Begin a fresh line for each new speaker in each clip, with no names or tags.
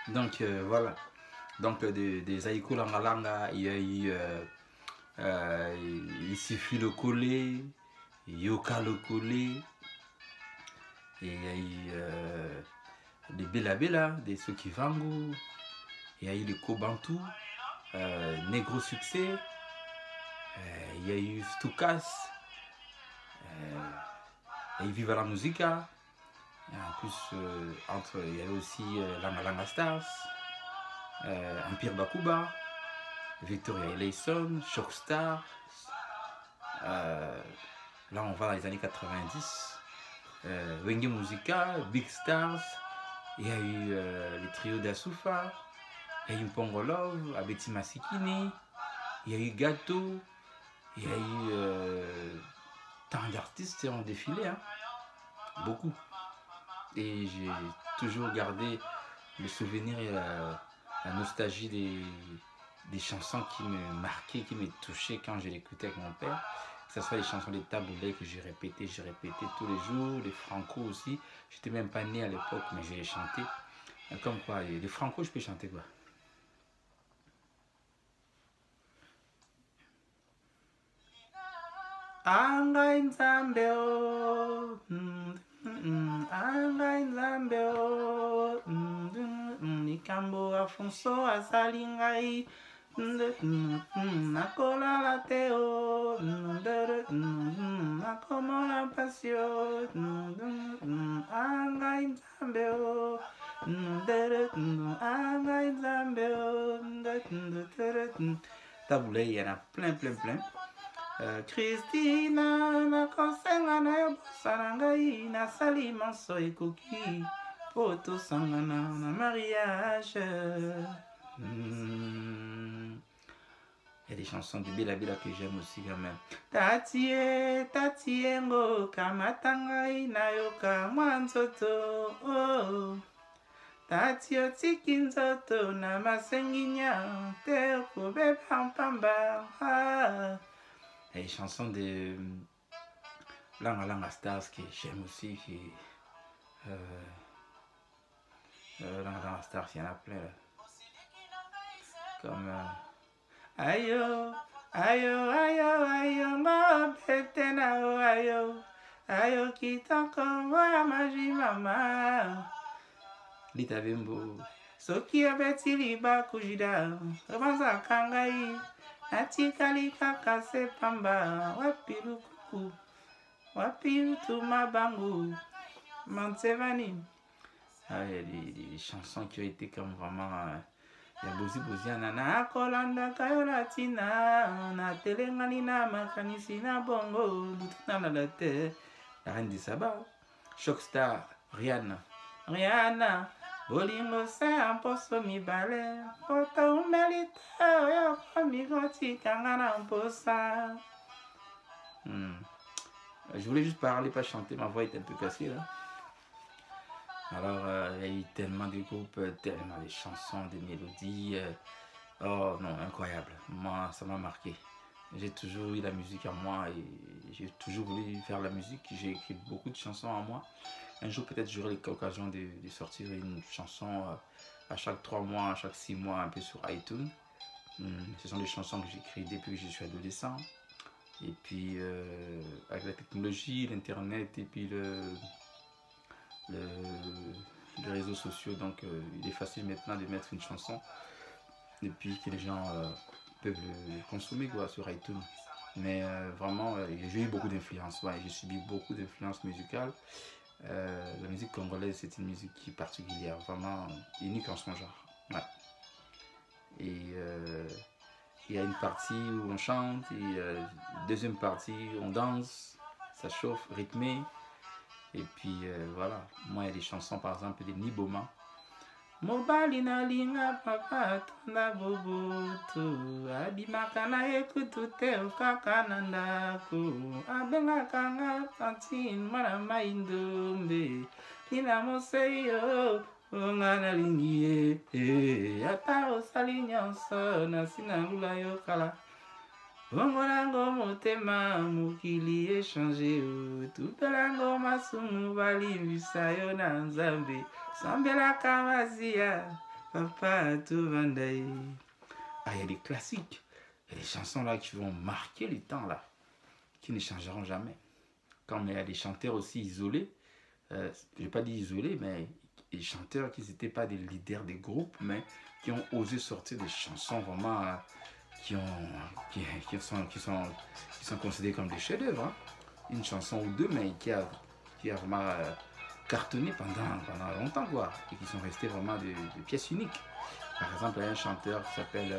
Donc voilà. Donc des Aïko Langa Langa, il y a eu il suffit le coller, Yoka le coller, et il y a eu des Bella Bella, des Sokivango, il y a eu le Kobantu, Negro Succès, il y a eu Stukas, il y a eu Viva la Musica, et en plus il y a eu aussi Langa Langa Stars, Empire Bakuba, Victoria Eleison, Shockstar. Là on va dans les années 90. Wenge Musica, Big Stars. Il y a eu les trios d'Asufa. Il y a eu Pongo Love, Abeti Masikini. Il y a eu Gâteau. Il y a eu tant d'artistes qui ont défilé, hein. Beaucoup. Et j'ai toujours gardé le souvenir et la nostalgie des chansons qui me marquaient, qui me touchaient quand je l'écoutais avec mon père. Que ce soit les chansons des Taboulay que j'ai répétées tous les jours, les Franco aussi. J'étais même pas né à l'époque, mais j'ai chanté. Comme quoi, les Franco, je peux chanter quoi. Anga Nzambeo, Anga Nzambeo, Nikambo Afonso Asalingai. Nakola la teo, nakomo la passion, anga inzambeo, anga inzambeo. Taboulay, il y en a plein. Christina, nakosenga na yo bosanangai, nasali manso ekoki, poto sangana na mariage. Il y a des chansons de Bella Bella que j'aime aussi quand même. Tatie ngo kamatangai na yoka mwanzoto. Oh. Tati otiki nzoto na masenginya te kobe pampamba. Ah. Il y a des chansons de Langa Langa Stars que j'aime aussi. Langa Langa Stars, il y en a plein là. Comme ayo, ayo, ayo, ayo, ma petena, ayo, kitoko, wa maji mama. Lita Bembo, soki abeti liba kujida, obanza kangai, atikali kaka se pamba, wapi lukuku, wapi utuma bangu, Mansevani. Ah, il y a des chansons qui ont été comme vraiment... Il y a Bozi Anana Kolanda Kayolatina na Telengani na Makanisi na Bongo Butuna la terre. La reine du sabbat. Shockstar, Rihanna. Bolingo c'est un posto mi balai. Poto umelita yo komigoti kangana posa. Je voulais juste parler, pas chanter, ma voix est un peu cassée là. Alors, il y a eu tellement de groupes, tellement de chansons, de mélodies. Oh non, incroyable. Moi, ça m'a marqué. J'ai toujours eu la musique en moi et j'ai toujours voulu faire la musique. J'ai écrit beaucoup de chansons en moi. Un jour, peut-être, j'aurai l'occasion de sortir une chanson à chaque 3 mois, à chaque 6 mois, un peu sur iTunes. Ce sont des chansons que j'écris depuis que je suis adolescent. Et puis, avec la technologie, l'Internet et puis les réseaux sociaux, donc il est facile maintenant de mettre une chanson et puis que les gens peuvent le consommer quoi, sur iTunes. Mais vraiment, j'ai eu beaucoup d'influence, ouais, j'ai subi beaucoup d'influence musicale. La musique congolaise, c'est une musique qui est particulière, vraiment unique en son genre. Ouais. Et il y a une partie où on chante, et deuxième partie on danse, ça chauffe, rythmé. Et puis voilà, moi il y a des chansons par exemple de Niboma. Mobali na linga papa tonda boboto abimaka na ekutu te okaka na ndako abengaka nga tantine mwana maindombe tina moseyo onga nalingi ye ata osali nyonso nasina lula yo kala. Bongo nango motema mokili échangé tupelango masumu balimbisa yo na nzambe sambelaka mazia Papa tout vendait. Ah, il y a des classiques. Il y a des chansons là qui vont marquer les temps là, qui ne changeront jamais. Comme il y a des chanteurs aussi isolés, je ne vais pas dire isolés, mais des chanteurs qui n'étaient pas des leaders des groupes, mais qui ont osé sortir des chansons vraiment qui sont considérées comme des chefs-d'œuvre. Hein. Une chanson ou deux, mais qui a vraiment cartonné pendant longtemps, quoi, et qui sont restés vraiment des pièces uniques. Par exemple, il y a un chanteur qui s'appelle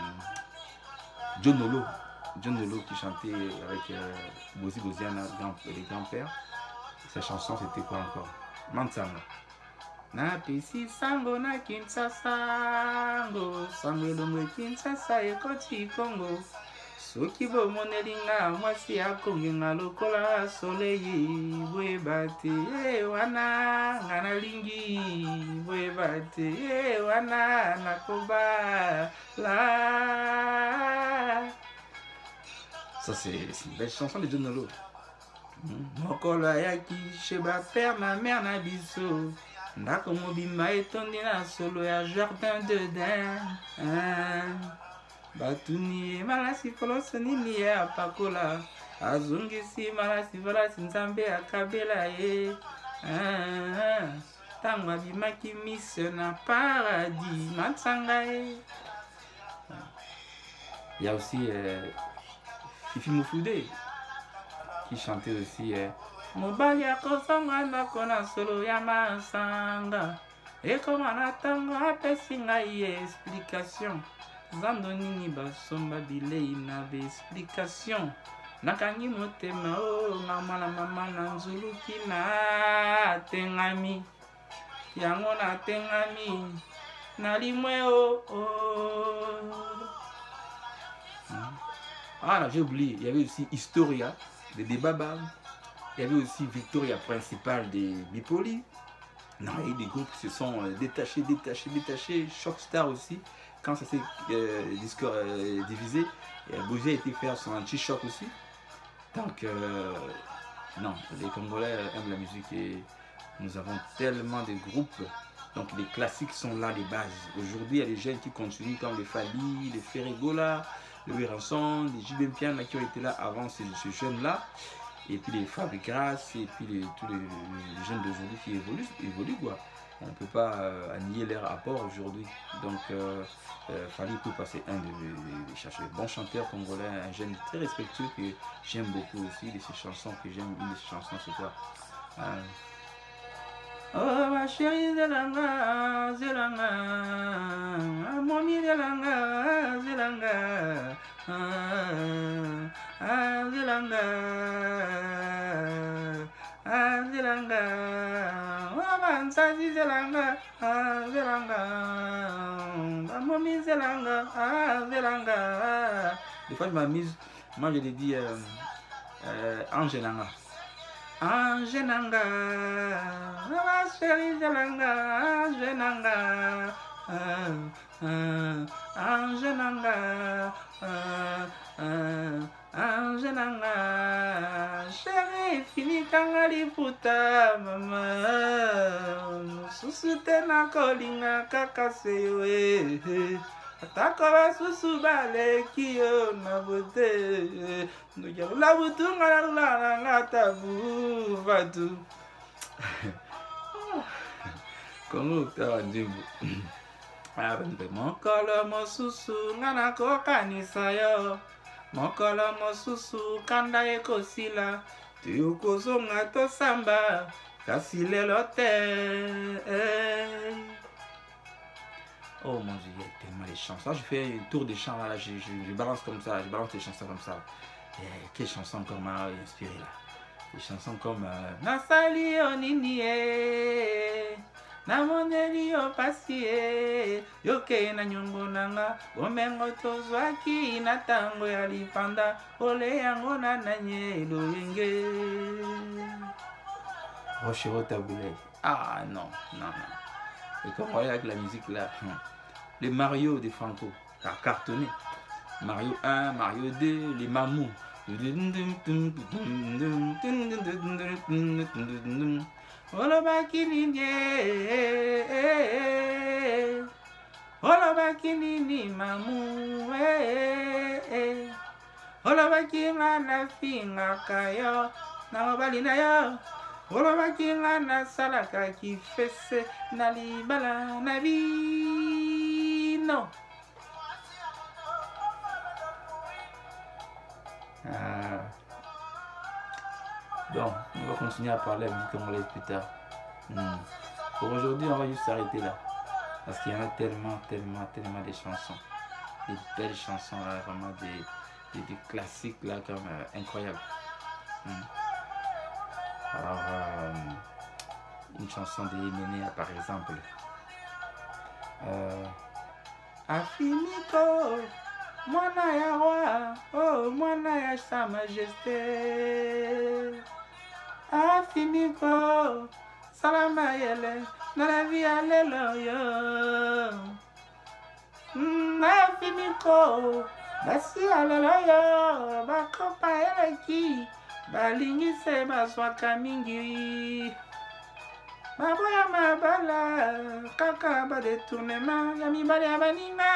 John Lolo. John Lolo qui chantait avec Bozi Boziana, les grands-pères. Sa chanson, c'était quoi encore? Mansanga. Na pesi sango na Kinshasa, sango lomwe Kinshasa ekoti Congo. Soki bomonelinga mwasi akongenga lokola soleil bwebate wana ngana lingi bwebate wana nakoba la. Ça c'est une belle chanson de John Lolo. Mokolo yaki sheba père ma mère na biso ndako mobimba etondi na solo ya jardin de den. Batuni malasi koloso nini ya apakola azongisi malasi valasi nzambe akabela ye. Tango abimaki mise na paradis matsanga ye. Il y a aussi Fifi Moufoudé qui chantait aussi mobali akozonga ndako na solo ya masanga ekoma na tango apesi ngai explication. Zando nini basomba bilei na be explication. Nakangi motema na mwana mama na nzuluki na tengami. Yango na tengami na limwe Ah là, j'ai oublié, il y avait aussi Historia de Debaba. Il y avait aussi Victoria principale des Bipoli. Non, il y a eu des groupes qui se sont détachés. Shockstar aussi. Quand ça s'est divisé, Bougie a été faire son anti-choc aussi. Donc, non, les Congolais aiment la musique et nous avons tellement de groupes. Donc, les classiques sont là, les bases. Aujourd'hui, il y a des jeunes qui continuent comme les Fali, les Ferregola, le Ranson, les JB Piana qui ont été là avant ces jeunes-là. Et puis les Fabricas, et puis tous les jeunes d'aujourd'hui qui évoluent quoi. On ne peut pas nier leur apport aujourd'hui. Donc, Fali peut passer un de chercher de bons chanteurs congolais, un jeune très respectueux que j'aime beaucoup aussi. De ses chansons que j'aime, une de ses chansons, c'est quoi? Oh ma chérie Zelanga, Zelanga, mommy Zelanga, Zelanga, Zelanga, Zelanga, oh man sazi Zelanga, Zelanga, mommy Zelanga, Zelanga. Des fois je m'amuse, moi je l'ai dit Angelanga. Angenanga, ma chérie Zelanga, Angenanga, Angenanga, Angenanga, chérie fini kanga liputa mama, susute na kolinga kaka sewe. Atakoba susu bale kiyo na bote nujabula butunga la ngata bu vatu Kongo tawa njimbu mokolo mosusu ngana kokanisa yo mokolo mosusu kanda ekosila tuyokozonga tosamba kasi lelo te. Oh mon Dieu, il y a tellement de chansons. Là, je fais un tour des chants, là, je balance comme ça, je balance les chansons comme ça. Et quelles chansons encore m'a inspiré là? Des chansons comme Nasali onini namoneli opasi yoke na nyongo nanga omengo tozwaki na tango ya lipanda ole yango na nanye loyenge Rochero Taboulay. Ah non, non, non. Et comme on voit avec la musique là, les Mario de Franco, ça a cartonné. Mario 1, Mario 2, les Mamou. olobaki nini mamu olobaki nga nafingaka yo na mobali na yo olobaki nga nasalaka kifese na libala na bino. Donc, on va continuer à parler avec du congolais plus tard. Pour aujourd'hui, on va juste s'arrêter là. Parce qu'il y en a tellement de chansons. Des belles chansons là, vraiment des classiques là, comme incroyables. Alors, une chanson de Yéménéa par exemple. Afiniko, mwana ya roi, oh mwana ya sa majesté. Afiniko, salama yele, na la vie alléluia. Afiniko, basi alléluia, bakopa eleki, balingise baswaka mingi. Maboya mabala, kaka ba détournement, ya mibale ya baninga.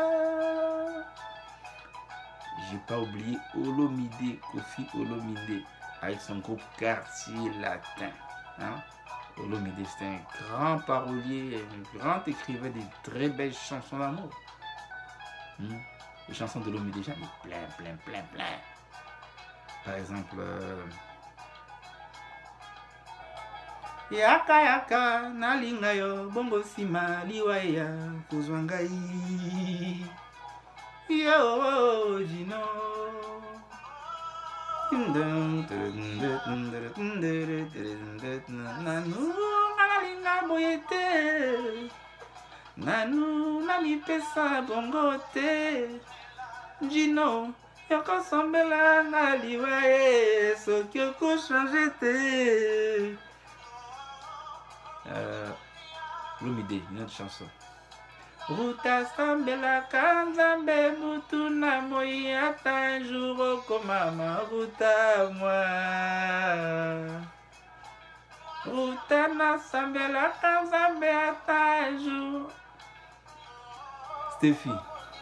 J'ai pas oublié Olomide, Kofi Olomide, avec son groupe Quartier Latin. Olomide, c'est un grand parolier, un grand écrivain de très belles chansons d'amour. Les chansons de Olomide, j'en ai plein. Par exemple, Yaka nalinga yo bongo sima liwaya kuzwangai yo jino nanu nalinga boyete nanu namipesa bongo te jino yoko sombela na liwaye soki oko change te. Olomide, une autre chanson. Ruta sambela kanzambe mutu na moi ata un jour okomama ruta moi. Ruta na sambela kanzambe ata un jour. Stéphie.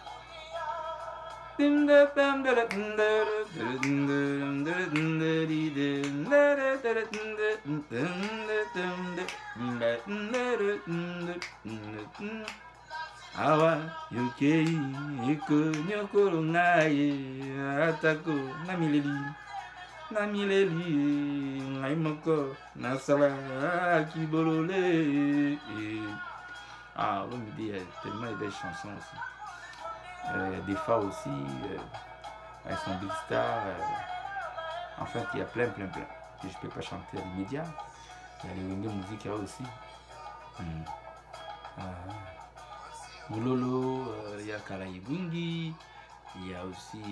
Awa yokei iko nyokoro ngai atako na mileli ngai moko nasala kibolole. Olomide, il y a tellement de belles chansons aussi. Des fois aussi, elles sont big stars. En fait, il y a plein que je ne peux pas chanter à l'immédiat. Il y a les Wenge Musique aussi. Moulolo, il y a Kalaibungi, il y a aussi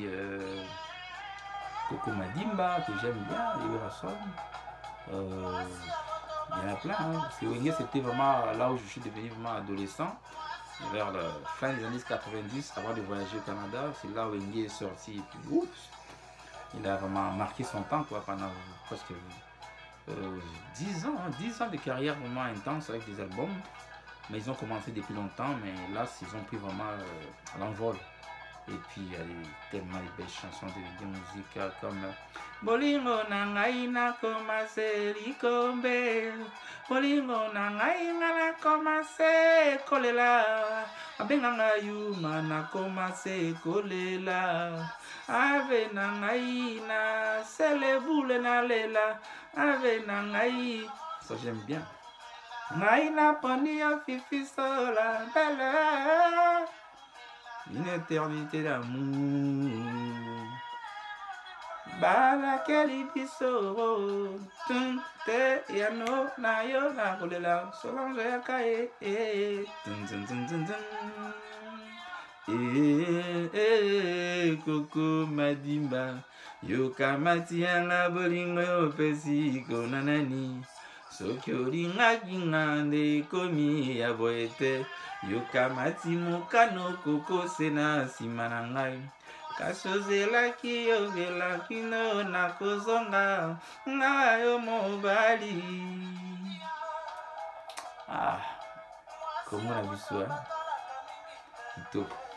Coco Madimba que j'aime bien, il y en a plein. Parce que Wenge, c'était vraiment là où je suis devenu vraiment adolescent. Vers la fin des années 90, avant de voyager au Canada, c'est là où Wenge est sorti. Et puis, oups, il a vraiment marqué son temps quoi, pendant presque 10 ans de carrière vraiment intense avec des albums. Mais ils ont commencé depuis longtemps, mais là, ils ont pris vraiment à l'envol. Et puis, il y a tellement de belles chansons de musique comme Bolingo nangai na komase likombe, Bolingo nangai na komase kolela, Abenganga yuma na komase kolela, Ave nangai na seleboule na lela, Ave nangai. Ça j'aime bien. Ngai na poni ya fifi sola belle, une éternité d'amour. Bala keli biso tunte yano na yo na kolela Solange yakae Coco Madimba yokamati yanga bolingo yo pesi konanani soki olingaki nga nde komi ya boyete yokamati mokano kokose na nsima na ngai kasi ozelaki yozelaki no nakozonga nga yo mobali. Komona biso TikTok.